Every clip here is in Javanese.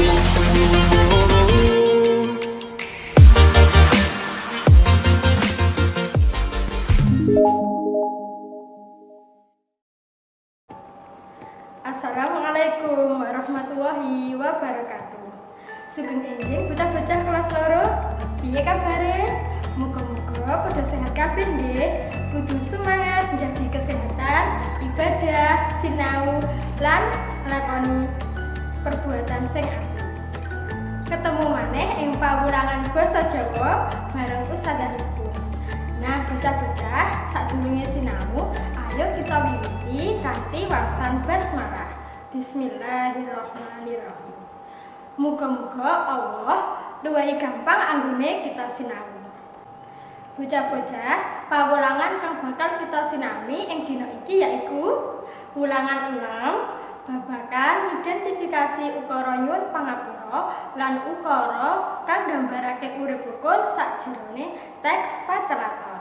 Assalamualaikum warahmatullahi wabarakatuh. Sugeng enjing bocah-bocah kelas loro. Piye kabare? Muga-muga padha sehat kabeh nggih. Kudu semangat njaga kesehatan, ibadah, sinau lan nglakoni perbuatan sing apik. Ketemu maneh ing pawulangan basa Jawa bareng Ustazah Rizku. Nah, bocah-bocah, sadurunge sinau, ayo kita wiwiti kanthi wawasan basmalah. Bismillahirrahmanirrahim. Muga-muga Allah luwih gampang anggone kita sinau. Bocah-bocah, pawulangan kang bakal kita sinami ing dina iki yaiku wulangan 6 babagan identifikasi ukara nyuwun pangapura lan ukara kang nggambarake urip rukun sakjroning teks pacelaton.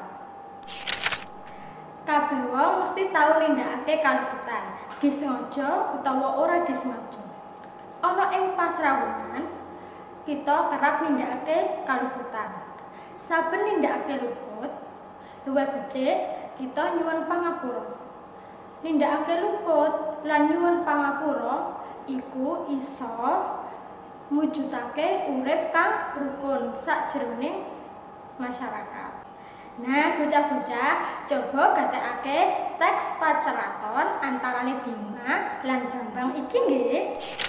Kabeh wong mesti tau nindakake kaluputan, disengaja utawa ora disengaja. Ana ing pasrawuhan, kita kerap nindakake kaluputan. Saben nindakake luput, luwih becik kita nyuwun pangapura. Nindakake luput lan nyuwun pangapura iku iso mujudake urip kang rukun sakjroning masyarakat. Nah, bocah-bocah, coba gatekake teks pacelaton antarane Bima lan Bambang iki nggih.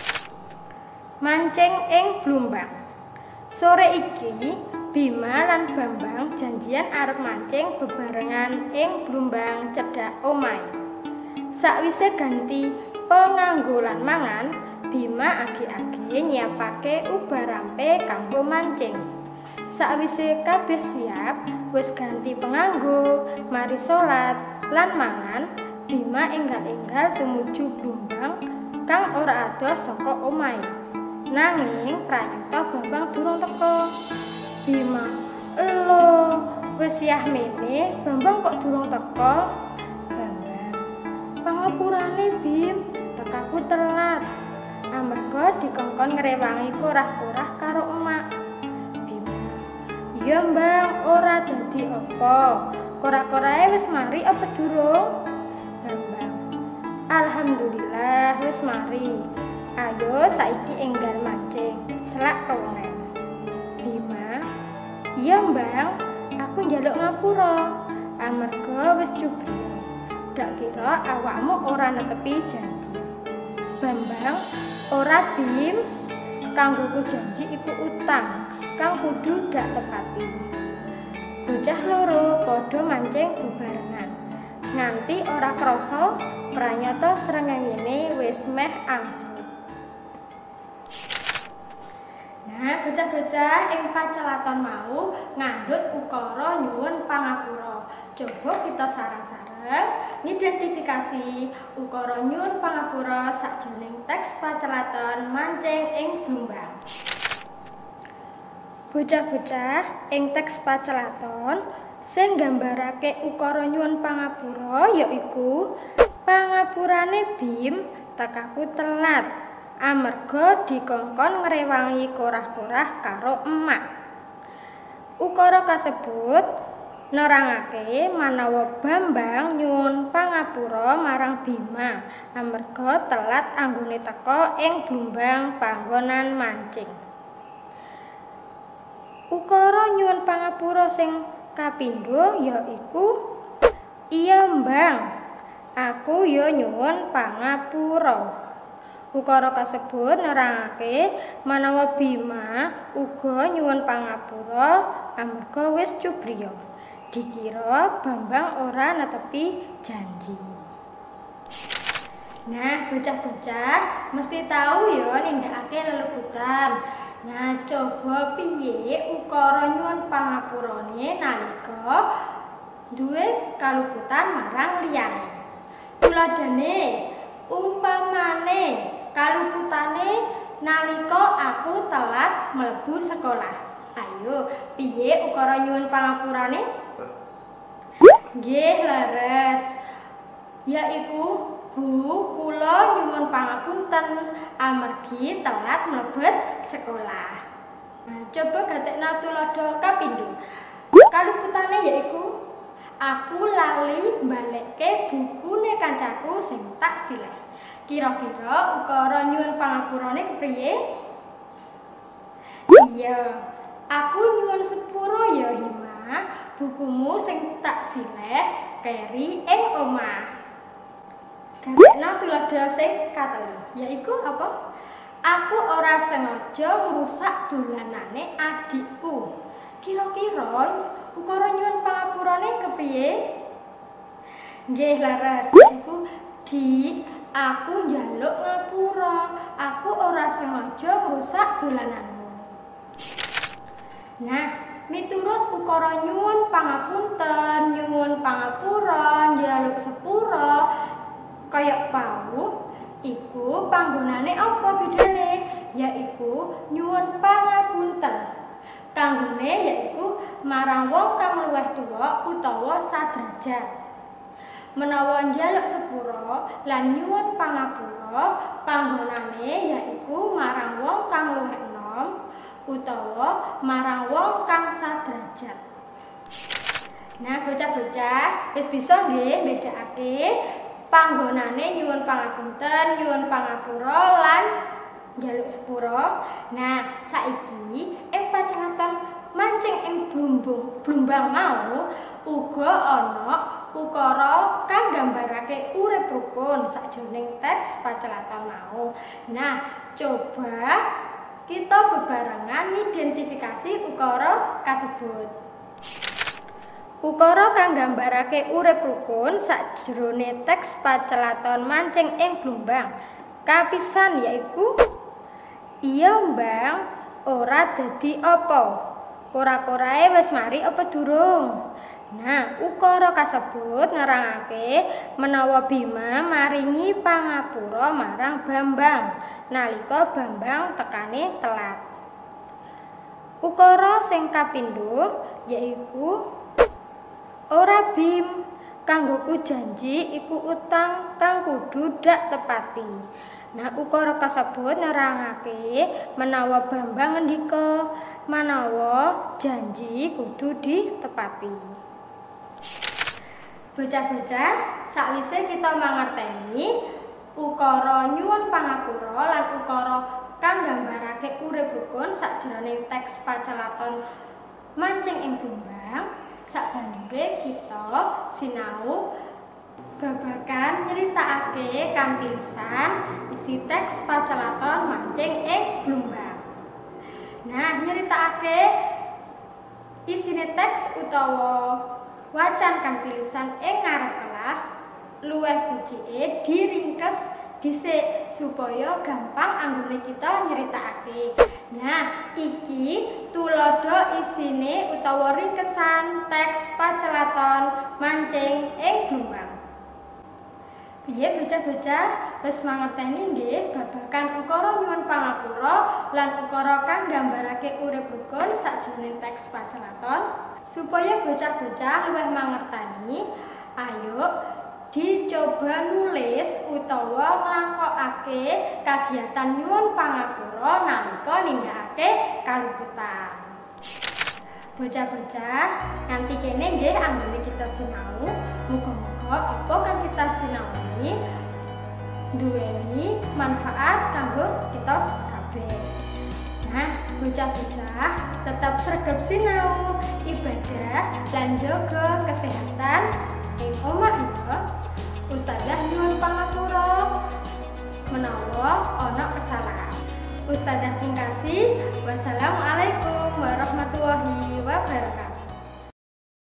Mancing ing Blumbang. Sore iki Bima lan Bambang janjian arep mancing bebarengan ing Blumbang cedhak omahe. Sakwise ganti penganggo lan mangan, Bima agi-agi nyiapake ubarampe kanggo mancing. Sakwise kabeh siap, wis ganti penganggo, mari salat lan mangan, Bima enggal-enggal tumuju Blumbang kang ora adoh saka omahe. Nanging pranyata Bambang durung teka. Bima, "Elo, wis yah mene, Bambang kok durung teka?" "Bambang, pangapurane Bim, tekaku telat. Amarga dikongkon ngrewangi korah-korah karo emak." Bima, "Iya, Mbang, ora dadi apa. Korah-korahe wis mari apa durung?" Bambang, "Alhamdulillah wis mari. Ayo saiki enggal mancing, selak kewengen." Bima, "Iya, Mbang, aku njaluk ngapura. Amarga wis cubriya. Dak kira awakmu ora netepi janji." Bambang, "Ora, Bim. Kanggoku janji iku utang kang kudu dak tepati." Bocah loro padha mancing bebarengan. Nganti ora krasa pranyata srengengene wis meh angslup. Nah, bocah-bocah ing pacelaton mau ngandhut ukara nyuwun pangapura. Coba kita sareng-sareng ngidentifikasi ukara nyuwun pangapura sakjroning teks pacelaton mancing ing Blumbang. Bocah-bocah ing teks pacelaton sing nggambarake ukara nyuwun pangapura yaiku pangapurane Bim, tekaku telat amarga dikongkon ngrewangi korah-korah karo emak. Ukara kasebut nerangake manawa Bambang nyuwun pangapura marang Bima amarga telat anggone teka ing Blumbang panggonan mancing. Ukara nyuwun pangapura sing kapindho yaiku, "Iya, Mbang, aku ya nyuwun pangapura." Ukara kasebut nerangake manawa Bima uga nyuwun pangapura amarga wis cubriya. Dikira Bambang ora netepi janji. Nah, bocah-bocah mesti tahu ya nindakake lelebutan. Nah, coba piye ukara nyuwun pangapurane nalika duwe kaluputan marang liyane. Tuladhane, umpamane kaluputane nalika aku telat mlebu sekolah. Ayo, piye ukara nyuwun pangapurane? Nggih, leres. Yaiku Bu, kula nyuwun pangapunten amargi telat mlebet sekolah. Nah, coba gatekna tuladha kapindho. Kaluputane yaiku aku lali mbalekke bukune kancaku sing tak sileh. Kira-kira ukara nyuwun pangapurane kepriye? Iya, aku nyuwun sepuro ya Hima, bukumu sing tak sileh keri ing omah. Gatekna tuladha sing katelu, yaiku apa? Aku ora sengaja ngrusak dolanane adikku. Kira-kira ukara nyuwun pangapurane kepriye? Nggih laras, yaiku Dik, aku njaluk ngapura. Aku ora sengaja ngrusak dolananmu. Nah, miturut ukara nyuwun pangapunten, nyuwun pangapura, njaluk sepura kaya pau, iku panggonane apa bedane? Yaiku nyuwun pangapunten. Kanggone yaiku marang wong kang luwih tuwa utawa sadrajat. Menawa njaluk sepura lan nyuwun pangapura, panggonane yaiku marang wong kang luwih enom utawa marang wong kang sadrajat. Nah, bocah-bocah wis bisa nggih bedakake panggonane nyuwun pangapunten, nyuwun pangapura lan njaluk sepura. Nah, saiki ing pacelaton mancing ing blumbang mau uga ana ukara kang nggambarake urip rukun sakjroning teks pacelaton mau. Nah, coba kita bebarengan ngidentifikasi ukara kasebut. Ukara kang nggambarake urip rukun sakjroning teks pacelaton mancing ing blumbang. Kapisan yaiku iya Mbang, ora dadi apa? Kora-korae wis mari apa durung? Nah, ukara kasebut nerangake menawa Bima maringi pangapura marang Bambang nalika Bambang tekane telat. Ukara sing kapindho yaiku ora Bim, kanggoku janji iku utang kang kudu dak tepati. Nah, ukara kasebut nerangake menawa Bambang ngendika manawa janji kudu ditepati. Bocah-bocah, sakwise kita mangerteni ukara nyuwun pangapura lan ukara kang nggambarake urip rukun sakjroning teks pacelaton mancing ing blumbang, sabanjure kita sinau babagan nyeritakake kanthi lisan isi teks pacelaton mancing ing blumbang. Nah, nyeritakake isine teks utawa wacan kanthi lisan ing ngarep kelas luwih becike diringkes dhisik supaya gampang anggone kita nyeritakake. Nah, iki tuladha isine utawa ringkesan teks pacelaton mancing ing blumbang. Piye bocah-bocah wis mangerteni nggih babagan ukara nyuwun pangapura lan ukara kang nggambarake urip rukun sakjroning teks pacelaton? Supaya bocah-bocah luwih mangerteni, ayo dicoba nulis utawa nglakokake kagiatan nyuwun pangapura nalika nindakake kaluputan. Bocah-bocah, nganti kene nggih anggone kita sinau. Muga-muga apa kang kita sinauni duweni manfaat kanggo kita kabeh. Nah, bocah-bocah tetap sregep sinau, ibadah lan jaga kesehatan ing omah ya. Ustazah nyuwun pangapura menawa ana kesalahan. Ustazah pungkasi, wassalamualaikum warahmatullahi wabarakatuh.